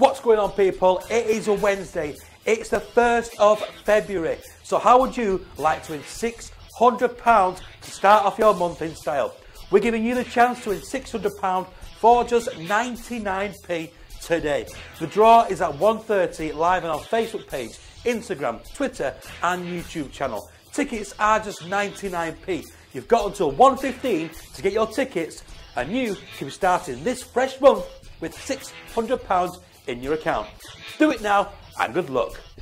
What's going on, people? It is a Wednesday. It's the 1st of February. So how would you like to win £600 to start off your month in style? We're giving you the chance to win £600 for just 99p today. The draw is at 1:30 live on our Facebook page, Instagram, Twitter and YouTube channel. Tickets are just 99p. You've got until 1:15 to get your tickets, and you can be starting this fresh month with £600 in your account. Do it now and good luck.